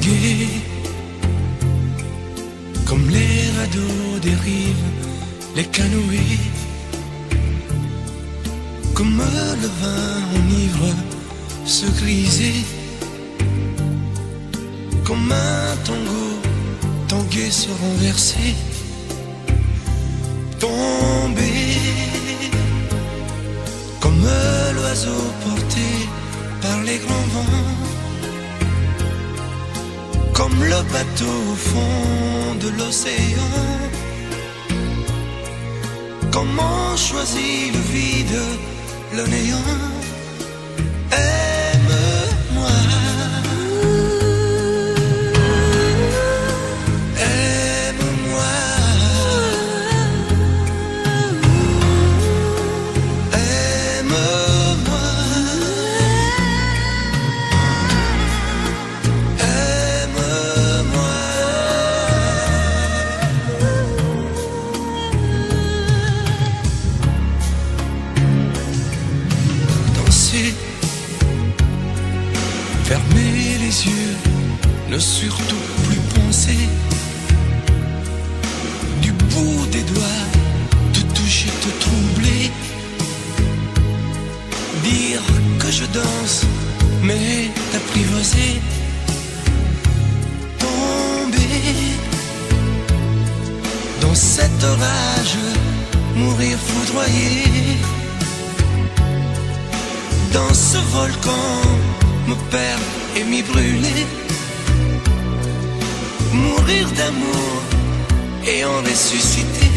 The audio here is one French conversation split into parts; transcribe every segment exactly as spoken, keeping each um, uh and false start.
tanguer, comme les radeaux des rives, les canoës, comme le vin enivre se griser, comme un tango tanguer se renverser, tomber, comme l'oiseau porté par les grands vents, comme le bateau au fond de l'océan. Comment choisit le vide, le néant? Aime-moi, aime-moi, aime-moi, aime-moi. Danser, fermer les yeux, ne surtout plus penser, du bout des doigts, te toucher, te troubler, dire que je danse, mais t'apprivoiser, tomber dans cet orage, mourir foudroyé, dans ce volcan, me perdre et m'y brûler, mourir d'amour et en ressusciter.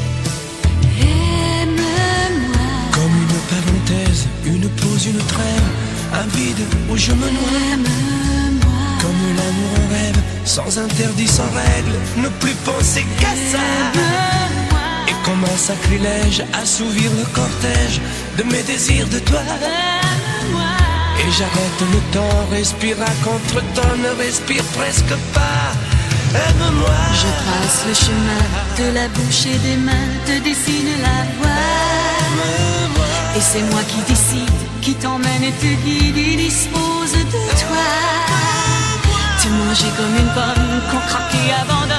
Aime-moi, Comme une parenthèse, une pause, une trêve, un vide où je me noie. aime-moi, Comme l'amour en rêve, sans interdit, sans règle, ne plus penser qu'à ça. aime-moi, Et comme un sacrilège, assouvir le cortège de mes désirs de toi. aime-moi. Et j'arrête le temps, respire à contre-temps, ne respire presque pas. Aime-moi. Je trace le chemin de la bouche et des mains, te dessine la voie. Aime-moi. Et c'est moi qui décide, qui t'emmène et te guide et dispose de toi. Te manger comme une pomme qu'on craque et abandonne.